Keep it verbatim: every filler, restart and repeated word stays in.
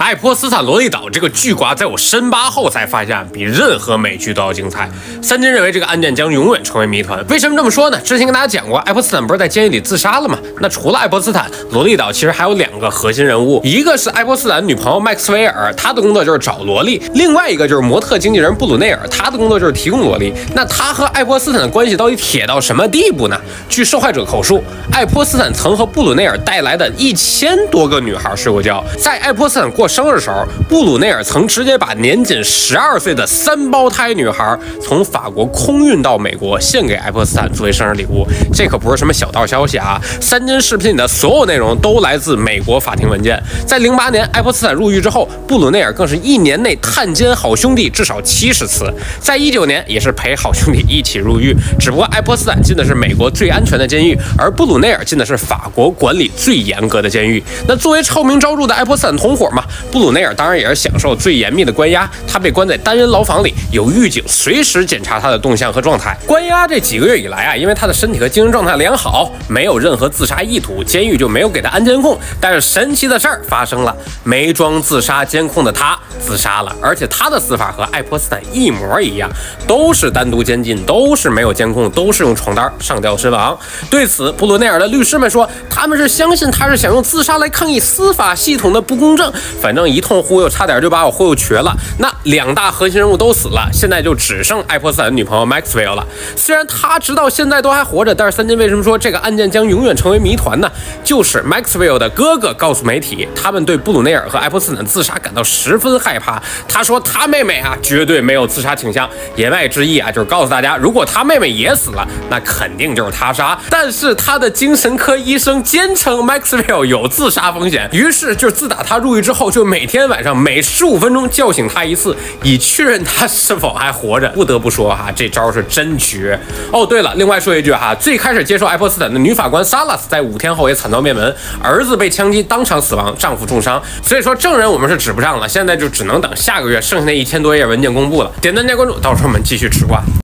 爱泼斯坦萝莉岛这个巨瓜，在我深扒后才发现，比任何美剧都要精彩。三金认为这个案件将永远成为谜团。为什么这么说呢？之前跟大家讲过，爱泼斯坦不是在监狱里自杀了吗？那除了爱泼斯坦，萝莉岛其实还有两个核心人物，一个是爱泼斯坦女朋友麦克斯韦尔，她的工作就是找萝莉；另外一个就是模特经纪人布鲁内尔，他的工作就是提供萝莉。那他和爱泼斯坦的关系到底铁到什么地步呢？据受害者口述，爱泼斯坦曾和布鲁内尔带来的一千多个女孩睡过觉。在爱泼斯坦过生日的时候，布鲁内尔曾直接把年仅十二岁的三胞胎女孩从法国空运到美国，献给爱泼斯坦作为生日礼物。这可不是什么小道消息啊！三金视频里的所有内容都来自美国法庭文件。在零八年爱泼斯坦入狱之后，布鲁内尔更是一年内探监好兄弟至少七十次。在一九年也是陪好兄弟一起入狱，只不过爱泼斯坦进的是美国最安全的监狱，而布鲁内尔进的是法国管理最严格的监狱。那作为臭名昭著的爱泼斯坦同伙嘛，布鲁内尔当然也是享受最严密的关押，他被关在单人牢房里，有狱警随时检查他的动向和状态。关押这几个月以来啊，因为他的身体和精神状态良好，没有任何自杀意图，监狱就没有给他安监控。但是神奇的事儿发生了，没装自杀监控的他自杀了，而且他的死法和爱泼斯坦一模一样，都是单独监禁，都是没有监控，都是用床单上吊身亡。对此，布鲁内尔的律师们说，他们是相信他是想用自杀来抗议司法系统的不公正。反正一通忽悠，差点就把我忽悠瘸了。那两大核心人物都死了，现在就只剩爱泼斯坦的女朋友 Maxwell 了。虽然他直到现在都还活着，但是三金为什么说这个案件将永远成为谜团呢？就是 Maxwell 的哥哥告诉媒体，他们对布鲁内尔和爱泼斯坦自杀感到十分害怕。他说他妹妹啊绝对没有自杀倾向，言外之意啊就是告诉大家，如果他妹妹也死了，那肯定就是他杀。但是他的精神科医生坚称 Maxwell 有自杀风险，于是就自打他入狱之后，就每天晚上每十五分钟叫醒他一次，以确认他是否还活着。不得不说哈，这招是真绝。哦，对了，另外说一句哈，最开始接受爱泼斯坦的女法官萨拉斯在五天后也惨遭灭门，儿子被枪击当场死亡，丈夫重伤。所以说证人我们是指不上了，现在就只能等下个月剩下那一千多页文件公布了。点赞加关注，到时候我们继续吃瓜。